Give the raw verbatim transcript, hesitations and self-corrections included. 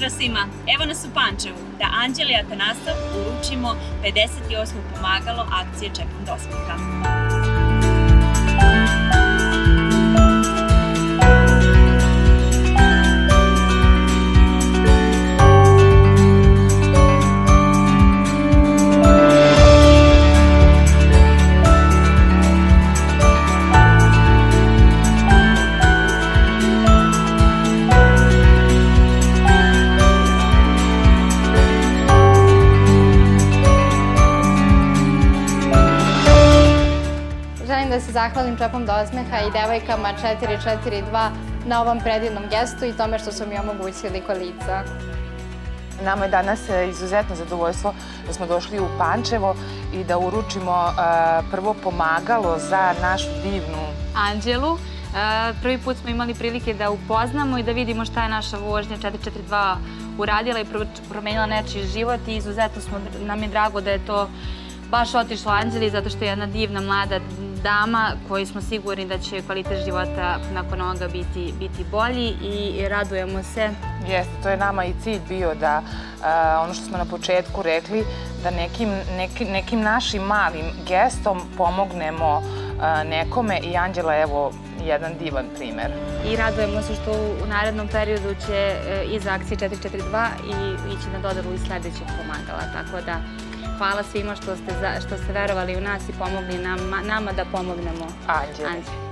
Pozdrav svima, evo nas u Pančevu, da Anđeli Atanasov uručimo pedeset osmo pomagalo akcije Čekam do osmeha. Želim da se zahvalim Čepom do osmeha i devojkama četiri četiri dva na ovom predivnom gestu i tome što su mi omogućili kolica. Nama je danas izuzetno zadovoljstvo da smo došli u Pančevo i da uručimo prvo pomagalo za našu divnu Anđelu. Prvi put smo imali prilike da upoznamo i da vidimo šta je naša vožnja četiri četiri dva uradila i promenila nečiji život i izuzetno nam je drago da je to baš otišlo Anđeli zato što je jedna divna mlada dama koji smo sigurni da će kvalitet života nakon ovoga biti bolji i radujemo se. Jeste, to je nama i cilj bio da ono što smo na početku rekli, da nekim našim malim gestom pomognemo nekome i Anđela je evo jedan divan primer. I radujemo se što u narednom periodu će iza akcije četiri četiri dva ići na dodelu i sledećeg pomagala, tako da hvala svima što ste verovali u nas i pomogli nama da pomognemo Anđeli.